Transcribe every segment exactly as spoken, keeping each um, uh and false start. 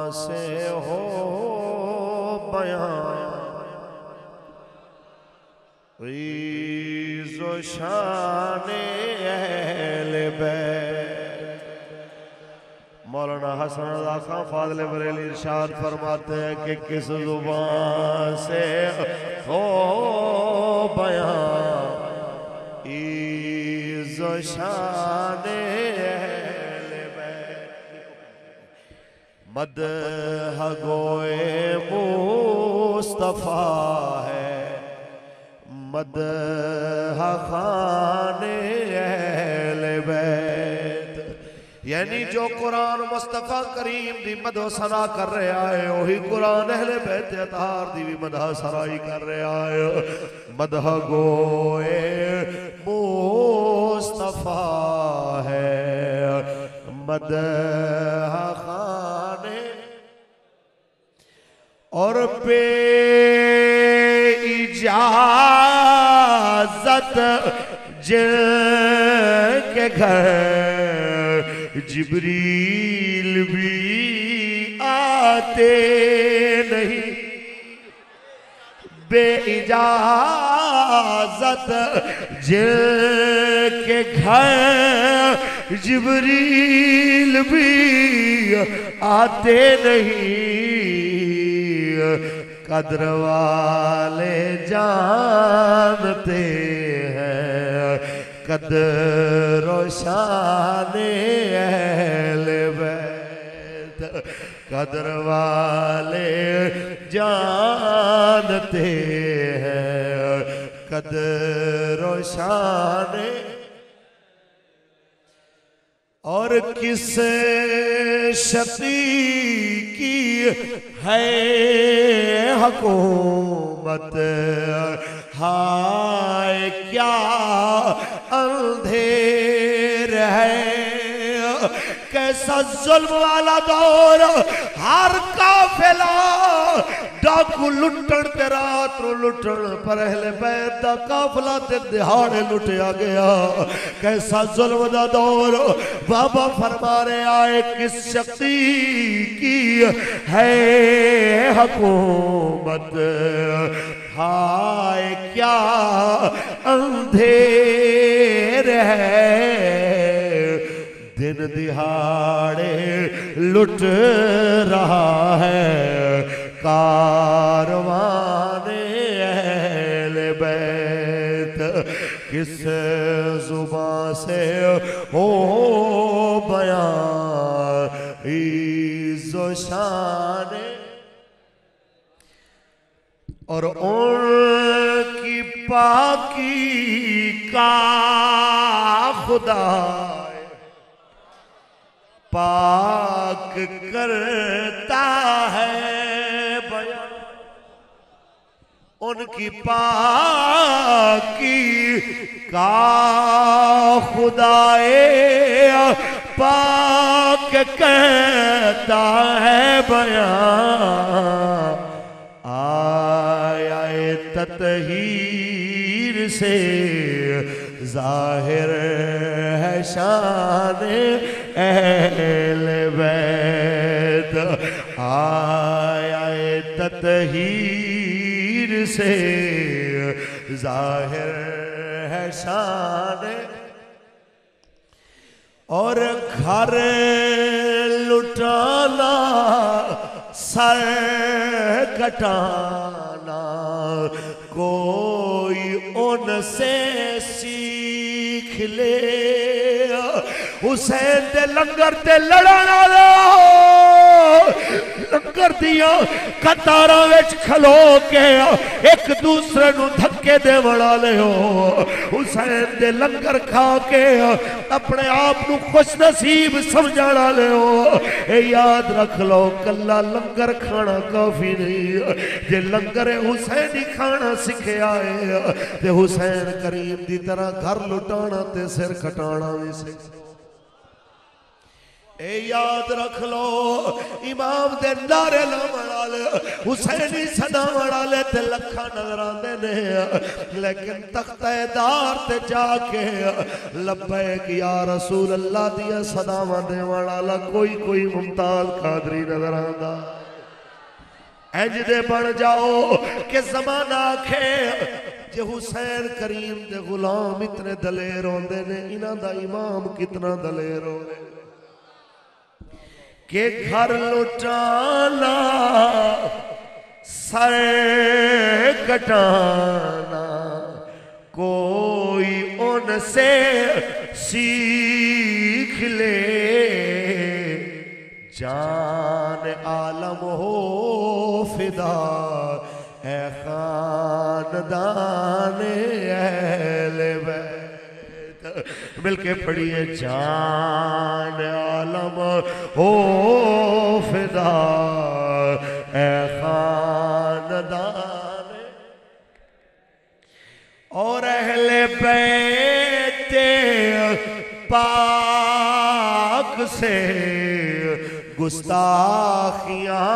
से हो बयां ईज़ो शाने अहले बैत। मौलाना हसन रज़ा खां फाज़िल बरेली इरशाद फरमाते हैं कि किस ज़ुबान से हो बयां ईज़ो शाने अहले बैत। मदह गोए मुस्तफ़ा है मदह खाने अहले बैत। यानी जो कुरान मुस्तफ़ा करीम दी मदह सना कर रहा है वही कुरान अहले बैत अतार दी भी मदह सराई कर रहा है। मदह गोए मुस्तफ़ा है मदह खाने और पे इजाज़त जिनके घर जिब्रील भी आते नहीं बेइजाज़त जिनके घर जिब्रील भी आते नहीं। कद्र वाले जानते हैं कद्र शाने अहले बैत। कद्र वाले जानते हैं कद्र शाने। और किस शकी की है हुकूमत हाय क्या अंधेर है। कैसा जुल्म वाला दौर हर काफिला डाकू लुटन ते रात नु लुटन पर अहले बैत दा काफिला ते दिहाड़े लुटिया गया। कैसा जुल्म दा दौर बाबा फरमा रहे आए किस शक्ति की है हुकूमत हाय क्या अंधेर है। दिन दिहाड़े लुट रहा है कारवाने अहले बैत। किस जुबान से हो बयां इज़्ज़ो शाने। और उनकी पाकी का खुदा पाक करता है बयां। उनकी पाकी का खुदाए पाक करता है बयां। आया ततहीर से जाहिर है शान अहले बैत। आया ततहीर से जाहिर है शान। और घर लुटाना सर कटाना कोई उनसे सीख ले। हुसैन दे लंगर ते लड़न वाला लंगर दिया कतारां विच खलो के एक दूसरे नू धक्के देवण वाले हो। हुसैन दे लंगर खा के अपने आप नू खुश नसीब समझण वाले हो। ए याद रख लो कल्ला लंगर खाना काफी नहीं। जे लंगर हुसैन ही खाना सिखया है ते हुसैन करीम दी तरह घर लुटाना ते सिर कटाना भी सीख। ए याद रख लो इमाम दे नारे लावण वाले हुसैनी सदावण वाले ते लखा नजर आंदे ने, लेकिन तख्तेदार ते जाके लब्बैक या रसूल अल्लाह दिया सदावां देवण वाला कोई कोई मुमताज कादरी नजर आंदा। इंज दे बन जाओ कि जमाना आखे जे हुसैन करीम दे गुलाम इतने दलेर होंदे ने, इन्हां दा इमाम कितना दलेर होवे के घर लुटाना सर कटाना कोई उनसे सीख ले, जान आलम हो फिदा ए खानदान अहले बैत। मिलके पढ़िए जान आलम हो फिदा ए खानदान और अहले बैत पाक से गुस्ताखियां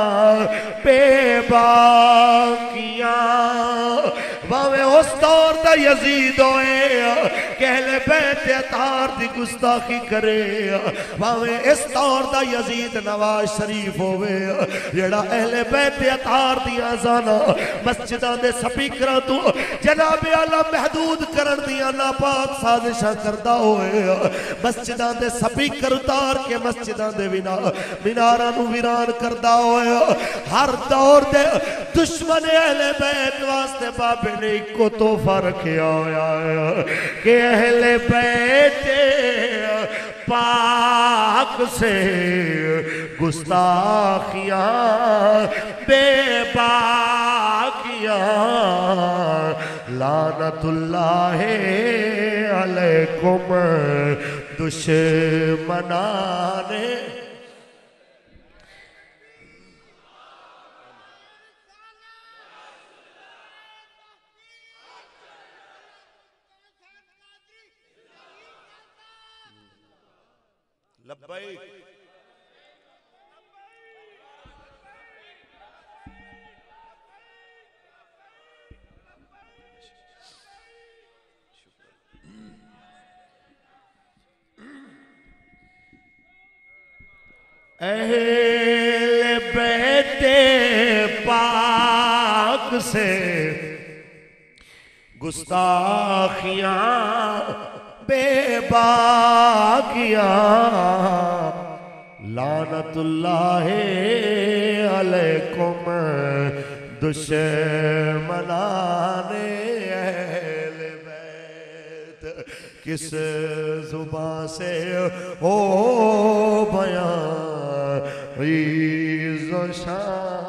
बेबाकियां भावे उस दौर दा यजीद होए कहले बैत अतार दी गुस्ताखी करे, भावे इस दौर दा यजीद नवाज शरीफ होवे जेड़ा अहले बैत अतार दियां जाना मस्जिदां दे स्पीकरां तो जनाब आला महदूद करन दियां नापाक साजिशां करदा होए, मस्जिदां दे स्पीकर उतार के मस्जिदां दे बिना मीनारां नूं वीरान करदा होए, हर दौर दे दुश्मन अहले बैत वास्ते बाबे ने इको तोहफा रखिया होया कि अहले बैत पाक से गुस्ताखियां बेबाकियां लानतुल्लाह अलैकुम दुश्मनाने। लब्बैक अहले बैत पाक से गुस्ताखियां बेबाकियां लानतुल्लाह अलैकुम दुश्मनाने अहले बैत। किस जुबान से हो बयान इज़्ज़ो शान।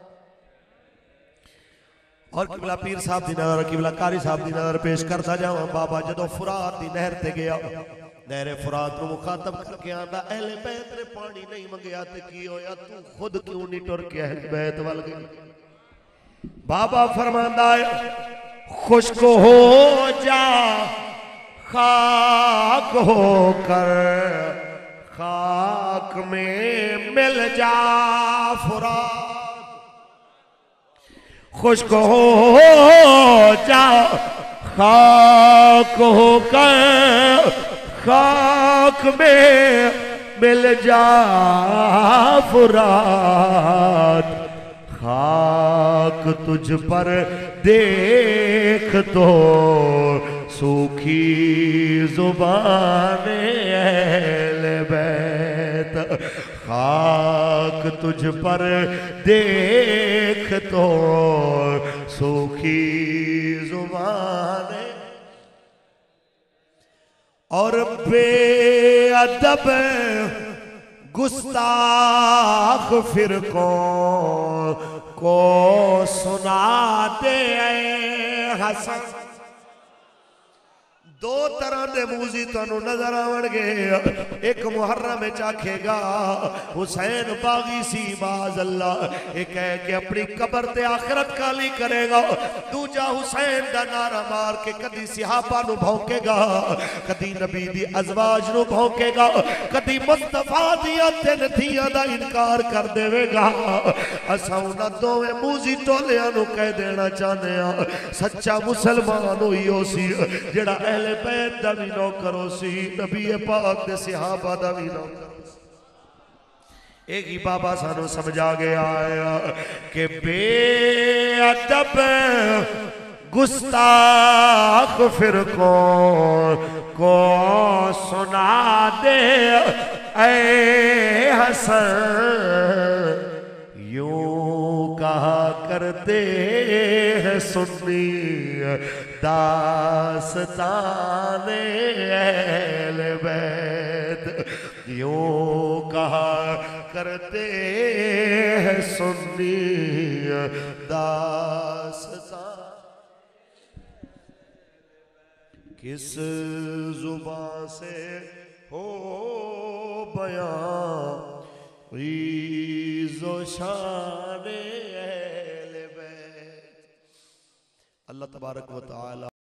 और किबला पीर साहब दी नज़र किबला कारी साहब दी नज़र पेश करता जावां। बाबा जदों फुरात दी नहर ते गया, नहरे फुरात नूं मुखातब करके आंदा अहले बैत ने पानी नहीं मंगया ते की होया, तू खुद क्यों नहीं टुर के अहले बैत वल गई? बाबा फरमांदा है खुश्क हो जा खाक होकर खाक में मिल जा फुरात, खुश्क हो जा खाक होकर खाक में मिल जा फुरात, खाक तुझ पर देख तो सूखी जुबान अहले बैत, खाक तुझ पर देख तो सूखी जुबान। और बेअदब गुस्ताख फिरकों को सुना दे हसन, दो तरह के मूजी तुहानू नजर आवणगे। एक मुहर्रम में आखेगा हुसैन बागी सी बाज अल्लाह, एक कह के अपनी कबर ते आखिरत काली करेगा। दूजा हुसैन दा नारा मार के कदी सिहाबा नु भौंकेगा, कदी नबी दी अजवाज नु भौंकेगा, कदी मुस्तफा दिया तीन थियां दा इनकार कर देवेगा। असा उन्हां दोवें मूजी टोलियां नु कह देना चाहते हैं सच्चा मुसलमान होई हो सी जेड़ा अहले बैत दा भी नौकरो सी, नबी पाक दे सहाबा दा भी नौकरो सी। एक ही बाबा सानू समझा गया है कि बेअदब गुस्ताख फिर कौन को सुना दे ऐ हसन, यूं कहा करते हैं सुन्नी दास्ताने अहले बैत, यूं कहा करते हैं सुन्नी दास्तान। किस जुबान से हो बयां ईज़ो शान अहले बैत। अल्लाह तबारक व तआला